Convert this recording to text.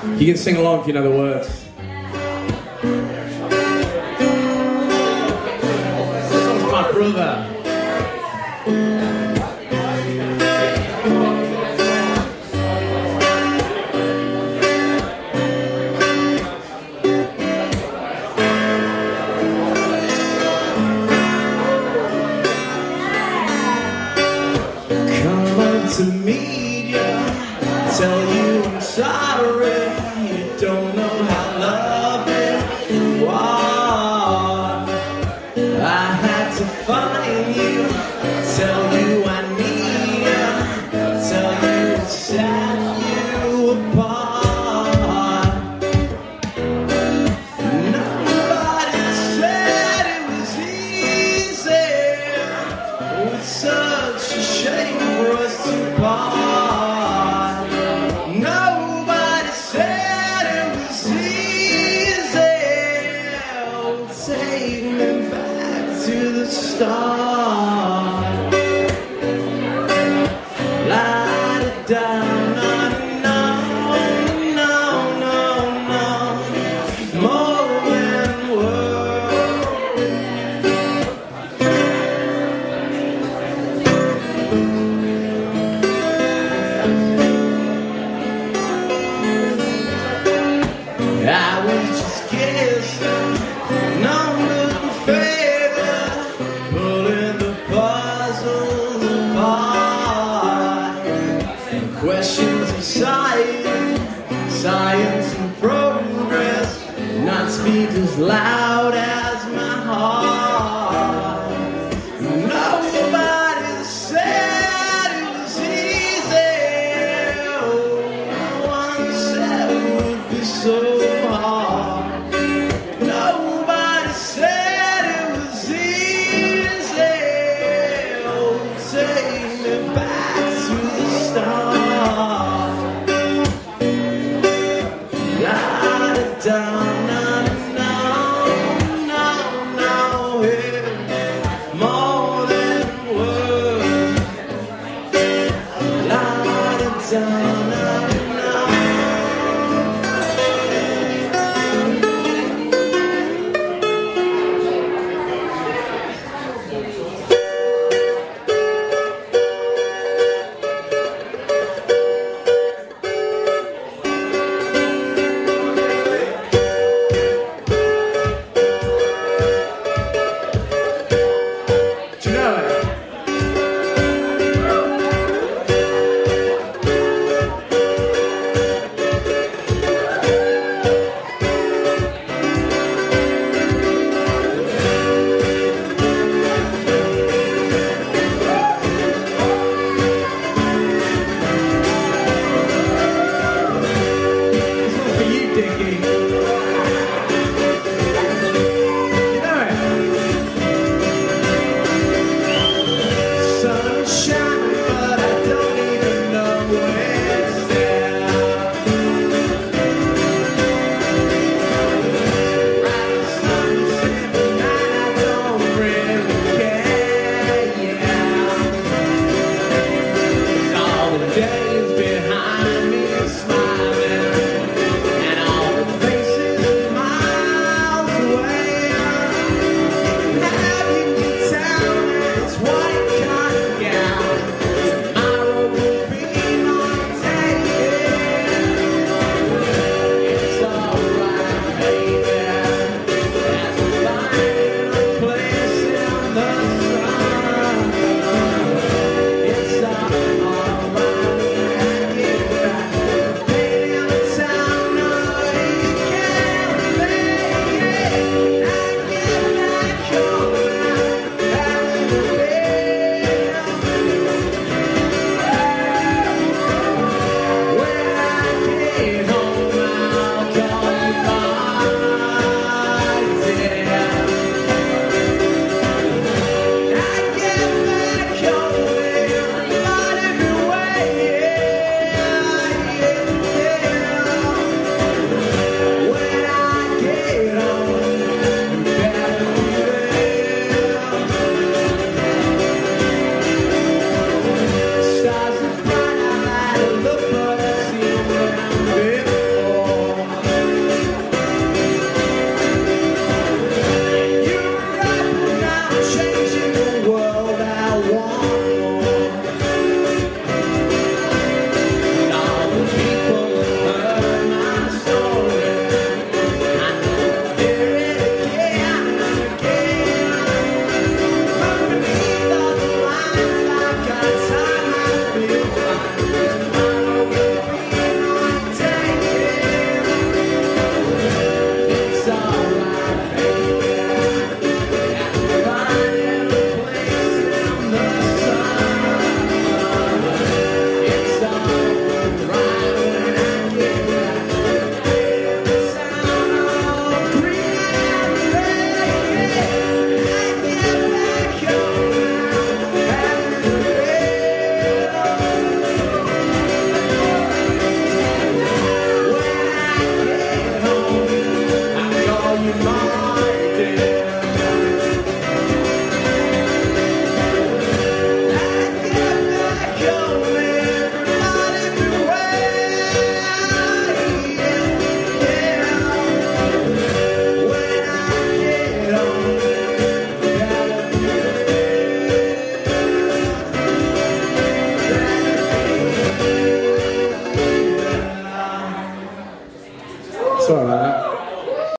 You can sing along if you know the words. This song's my brother. To meet you, tell you I'm sorry. You don't know how lovely you are. I had to find you, tell you I need you, tell you it set you apart. Nobody said it was easy. It's such a shame for us to part. Nobody said it was easy. Oh, take me back to the start. Light it down, no, no, no, no, no, more than words. I was just guessing, no little favor, pulling the puzzles apart. And questions of science and progress, not speak as loud as my heart. Nobody said it was easy. No one said it would be so.